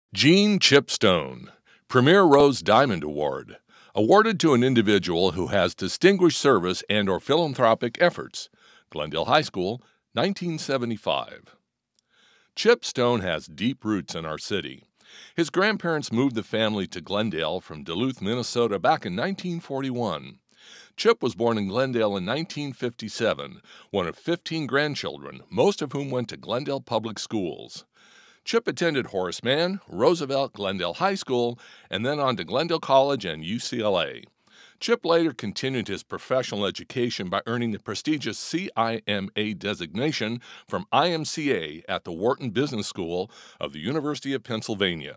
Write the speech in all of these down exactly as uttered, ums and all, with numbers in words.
Gene Chip Stone, Premier Rose Diamond Award, awarded to an individual who has distinguished service and or philanthropic efforts. Glendale High School, nineteen seventy-five. Chip Stone has deep roots in our city. His grandparents moved the family to Glendale from Duluth, Minnesota back in nineteen forty-one. Chip was born in Glendale in nineteen fifty-seven, one of fifteen grandchildren, most of whom went to Glendale Public Schools. Chip attended Horace Mann, Roosevelt, Glendale High School, and then on to Glendale College and U C L A. Chip later continued his professional education by earning the prestigious C I M A designation from I M C A at the Wharton Business School of the University of Pennsylvania.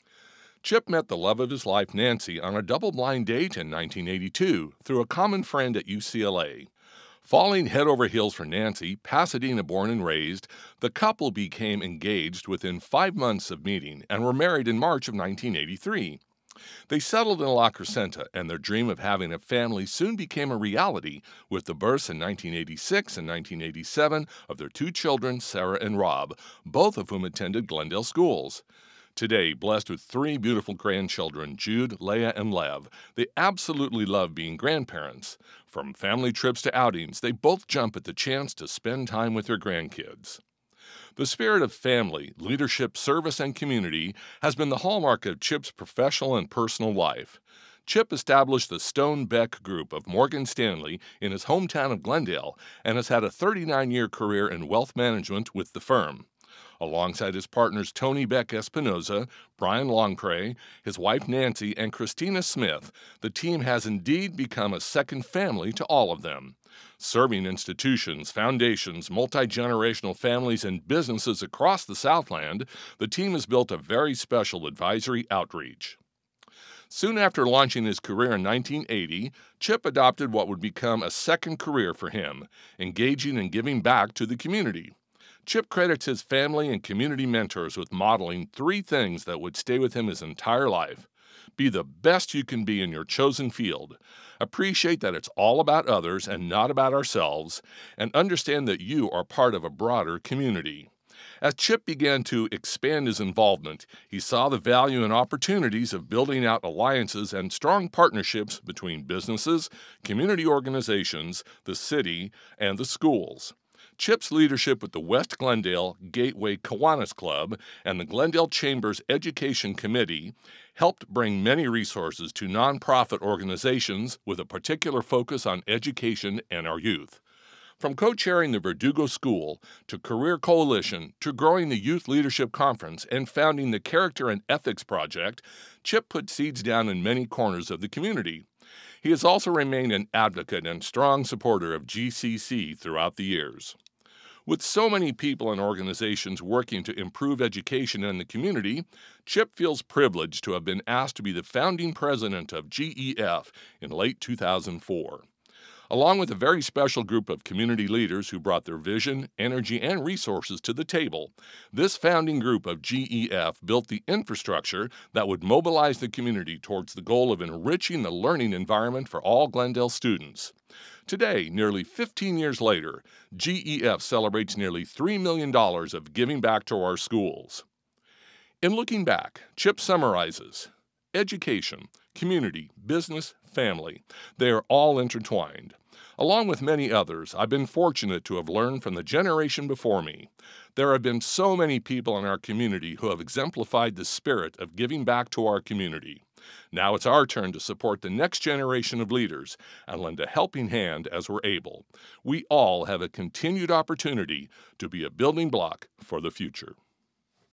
Chip met the love of his life, Nancy, on a double-blind date in nineteen eighty-two through a common friend at U C L A. Falling head over heels for Nancy, Pasadena born and raised, the couple became engaged within five months of meeting and were married in March of nineteen eighty-three. They settled in La Crescenta, and their dream of having a family soon became a reality with the births in nineteen eighty-six and nineteen eighty-seven of their two children, Sarah and Rob, both of whom attended Glendale schools. Today, blessed with three beautiful grandchildren, Jude, Leah, and Lev, they absolutely love being grandparents. From family trips to outings, they both jump at the chance to spend time with their grandkids. The spirit of family, leadership, service, and community has been the hallmark of Chip's professional and personal life. Chip established the Stone-Beck Group of Morgan Stanley in his hometown of Glendale and has had a thirty-nine-year career in wealth management with the firm. Alongside his partners Tony Beck Espinoza, Brian Longpre, his wife Nancy, and Christina Smith, the team has indeed become a second family to all of them. Serving institutions, foundations, multi-generational families, and businesses across the Southland, the team has built a very special advisory outreach. Soon after launching his career in nineteen eighty, Chip adopted what would become a second career for him, engaging and giving back to the community. Chip credits his family and community mentors with modeling three things that would stay with him his entire life. Be the best you can be in your chosen field. Appreciate that it's all about others and not about ourselves, and understand that you are part of a broader community. As Chip began to expand his involvement, he saw the value and opportunities of building out alliances and strong partnerships between businesses, community organizations, the city, and the schools. Chip's leadership with the West Glendale Gateway Kiwanis Club and the Glendale Chamber's Education Committee helped bring many resources to nonprofit organizations with a particular focus on education and our youth. From co-chairing the Verdugo School to Career Coalition to growing the Youth Leadership Conference and founding the Character and Ethics Project, Chip put seeds down in many corners of the community. He has also remained an advocate and strong supporter of G C C throughout the years. With so many people and organizations working to improve education in the community, Chip feels privileged to have been asked to be the founding president of G E F in late two thousand four. Along with a very special group of community leaders who brought their vision, energy, and resources to the table, this founding group of G E F built the infrastructure that would mobilize the community towards the goal of enriching the learning environment for all Glendale students. Today, nearly fifteen years later, G E F celebrates nearly three million dollars of giving back to our schools. In looking back, Chip summarizes: education, community, business, family. They are all intertwined. Along with many others, I've been fortunate to have learned from the generation before me. There have been so many people in our community who have exemplified the spirit of giving back to our community. Now it's our turn to support the next generation of leaders and lend a helping hand as we're able. We all have a continued opportunity to be a building block for the future.